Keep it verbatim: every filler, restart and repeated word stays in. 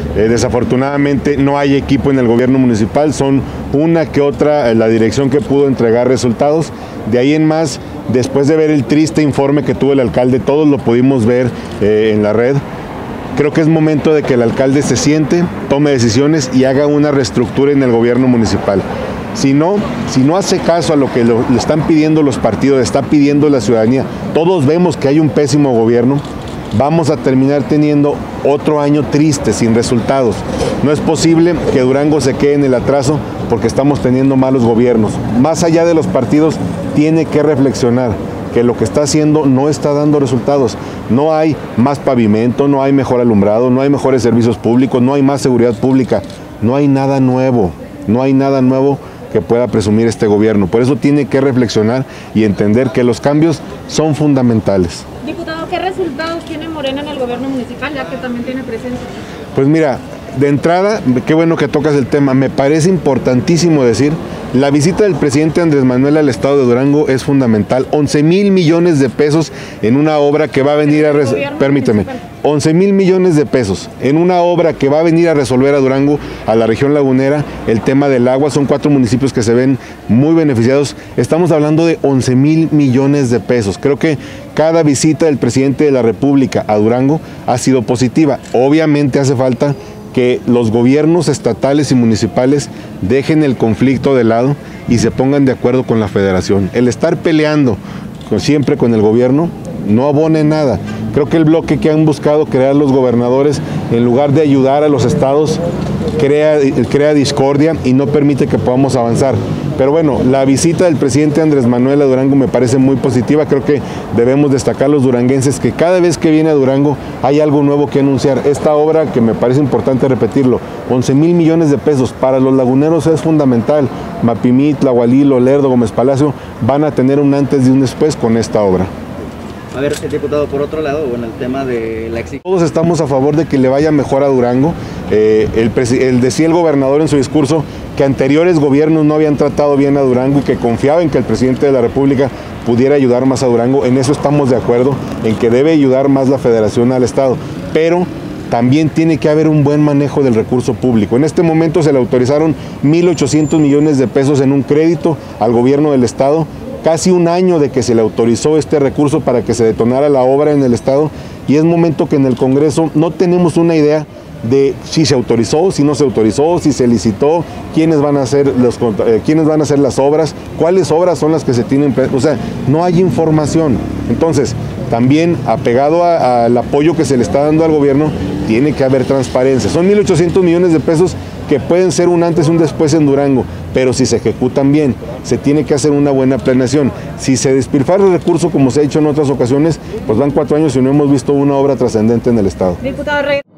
Eh, desafortunadamente no hay equipo en el gobierno municipal, son una que otra eh, la dirección que pudo entregar resultados. De ahí en más, después de ver el triste informe que tuvo el alcalde, todos lo pudimos ver eh, en la red, creo que es momento de que el alcalde se siente, tome decisiones y haga una reestructura en el gobierno municipal. Si no, si no hace caso a lo que lo, le están pidiendo los partidos, le está pidiendo la ciudadanía, todos vemos que hay un pésimo gobierno, vamos a terminar teniendo otro año triste, sin resultados. No es posible que Durango se quede en el atraso porque estamos teniendo malos gobiernos. Más allá de los partidos, tiene que reflexionar que lo que está haciendo no está dando resultados. No hay más pavimento, no hay mejor alumbrado, no hay mejores servicios públicos, no hay más seguridad pública, no hay nada nuevo, no hay nada nuevo que pueda presumir este gobierno. Por eso tiene que reflexionar y entender que los cambios son fundamentales. Diputado, ¿qué resultados tiene Morena en el gobierno municipal, ya que también tiene presencia? Pues mira, de entrada, qué bueno que tocas el tema, me parece importantísimo decir, la visita del presidente Andrés Manuel al estado de Durango es fundamental, once mil millones de pesos en una obra que va a venir a, res permíteme, once mil millones de pesos en una obra que va a venir a resolver a Durango, a la región lagunera, el tema del agua. Son cuatro municipios que se ven muy beneficiados, estamos hablando de once mil millones de pesos. Creo que cada visita del presidente de la República a Durango ha sido positiva. Obviamente hace falta que los gobiernos estatales y municipales dejen el conflicto de lado y se pongan de acuerdo con la federación. El estar peleando con, siempre con el gobierno no abone nada. Creo que el bloque que han buscado crear los gobernadores, en lugar de ayudar a los estados, crea, crea discordia y no permite que podamos avanzar. Pero bueno, la visita del presidente Andrés Manuel a Durango me parece muy positiva. Creo que debemos destacar los duranguenses que cada vez que viene a Durango hay algo nuevo que anunciar. Esta obra, que me parece importante repetirlo, once mil millones de pesos para los laguneros es fundamental. Mapimí, Tlahualilo, Lerdo, Gómez Palacio van a tener un antes y un después con esta obra. A ver, diputado, por otro lado, bueno, el tema de la exigencia. Todos estamos a favor de que le vaya mejor a Durango. Eh, el, el decía el gobernador en su discurso que anteriores gobiernos no habían tratado bien a Durango y que confiaba en que el presidente de la República pudiera ayudar más a Durango. En eso estamos de acuerdo, en que debe ayudar más la federación al estado. Pero también tiene que haber un buen manejo del recurso público. En este momento se le autorizaron mil ochocientos millones de pesos en un crédito al gobierno del estado. Casi un año de que se le autorizó este recurso para que se detonara la obra en el estado, y es momento que en el Congreso no tenemos una idea de si se autorizó, si no se autorizó, si se licitó, quiénes van a hacer los, eh, quiénes van a hacer las obras, cuáles obras son las que se tienen, o sea, no hay información. Entonces, también apegado al apoyo que se le está dando al gobierno, tiene que haber transparencia. Son mil ochocientos millones de pesos que pueden ser un antes y un después en Durango, pero si se ejecutan bien, se tiene que hacer una buena planeación. Si se despilfarra el recurso, como se ha hecho en otras ocasiones, pues van cuatro años y no hemos visto una obra trascendente en el estado. Diputado Rey.